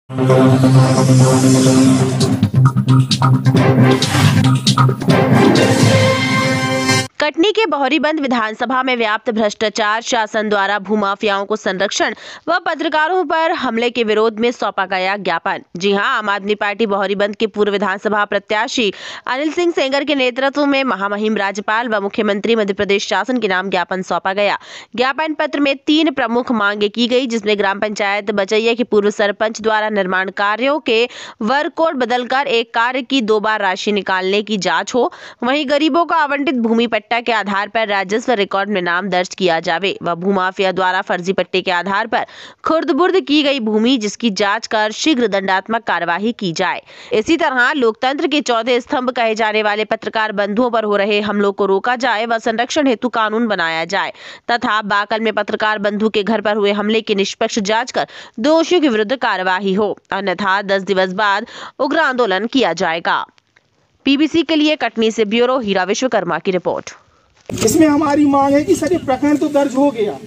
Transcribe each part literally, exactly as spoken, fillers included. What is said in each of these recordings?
कटनी के बहोरीबंद विधानसभा में व्याप्त भ्रष्टाचार, शासन द्वारा भूमाफियाओं को संरक्षण व पत्रकारों पर हमले के विरोध में सौंपा गया ज्ञापन। जी हां, आम आदमी पार्टी बहोरीबंद के पूर्व विधानसभा प्रत्याशी अनिल सिंह सेंगर के नेतृत्व में महामहिम राज्यपाल व मुख्यमंत्री मध्य प्रदेश शासन के नाम ज्ञापन सौंपा गया। ज्ञापन पत्र में तीन प्रमुख मांगे की गई, जिसमें ग्राम पंचायत बचैया के पूर्व सरपंच द्वारा निर्माण कार्यों के वर्क कोड बदलकर एक कार्य की दो बार राशि निकालने की जाँच हो, वहीं गरीबों को आवंटित भूमि पट्टा के आधार पर राजस्व रिकॉर्ड में नाम दर्ज किया जावे व भूमाफिया द्वारा फर्जी पट्टे के आधार पर खुर्द-बुर्द की गई भूमि जिसकी जांच कर शीघ्र दंडात्मक कार्यवाही की जाए। इसी तरह लोकतंत्र के चौथे स्तंभ कहे जाने वाले पत्रकार बंधुओं पर हो रहे हमलों को रोका जाए व संरक्षण हेतु कानून बनाया जाए तथा बाकल में पत्रकार बंधु के घर पर हुए हमले की निष्पक्ष जाँच कर दोषियों के विरुद्ध कार्यवाही हो, अन्यथा दस दिवस बाद उग्र आंदोलन किया जाएगा। पीबीसी के लिए कटनी से ब्यूरो हीरा विश्वकर्मा की रिपोर्ट। इसमें हमारी मांग है कि सर ये प्रकरण तो दर्ज हो गया,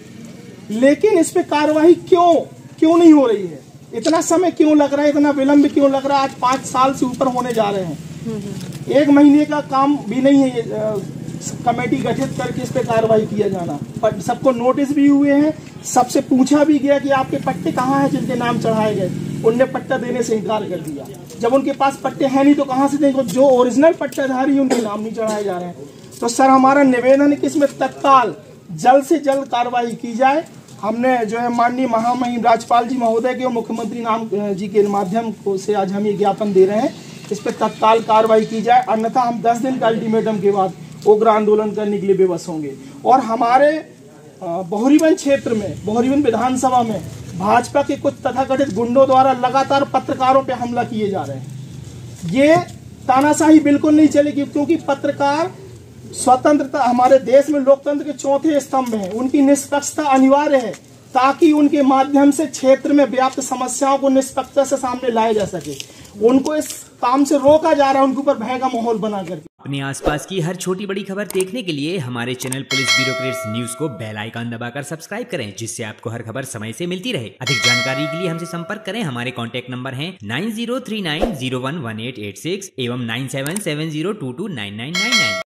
लेकिन इस पे कार्रवाई क्यों क्यों नहीं हो रही है? इतना समय क्यों लग रहा है, इतना विलंब क्यों लग रहा है? आज पाँच साल से ऊपर होने जा रहे हैं, एक महीने का काम भी नहीं है ये आ, कमेटी गठित करके इस पे कार्रवाई किया जाना। पर सबको नोटिस भी हुए हैं, सबसे पूछा भी गया कि आपके पट्टे कहाँ हैं जिनके नाम चढ़ाए गए, उनने पट्टा देने से इनकार कर दिया। जब उनके पास पट्टे हैं नहीं तो कहाँ से देंगे? जो ओरिजिनल पट्टाधारी है उनके नाम नहीं चढ़ाए जा रहे हैं। तो सर हमारा निवेदन है कि इसमें तत्काल जल्द से जल्द कार्रवाई की जाए। हमने जो है माननीय महामहिम राज्यपाल जी महोदय के और मुख्यमंत्री नाम जी के माध्यम से आज हम ये ज्ञापन दे रहे हैं, इस पर तत्काल कार्रवाई की जाए, अन्यथा हम दस दिन का अल्टीमेटम के बाद उग्र आंदोलन करने के लिए बेबस होंगे। और हमारे बहोरीबंद क्षेत्र में, बहोरीबंद विधानसभा में भाजपा के कुछ तथाकथित गुंडों द्वारा लगातार पत्रकारों पर हमला किए जा रहे हैं। ये तानाशाही बिल्कुल नहीं चलेगी, क्योंकि पत्रकार स्वतंत्रता, हमारे देश में लोकतंत्र के चौथे स्तंभ हैं, उनकी निष्पक्षता अनिवार्य है ताकि उनके माध्यम से क्षेत्र में व्याप्त समस्याओं को निष्पक्षता से सामने लाया जा सके। उनको इस काम से रोका जा रहा है, उनके ऊपर भय का माहौल बना करके। अपने आसपास की हर छोटी बड़ी खबर देखने के लिए हमारे चैनल पुलिस ब्यूरोक्रेट्स न्यूज को बेल आइकन दबाकर सब्सक्राइब करें, जिससे आपको हर खबर समय से मिलती रहे। अधिक जानकारी के लिए हमसे संपर्क करें। हमारे कॉन्टैक्ट नंबर हैं nine zero three nine zero one one eight eight six एवं nine seven seven zero two two nine nine nine nine.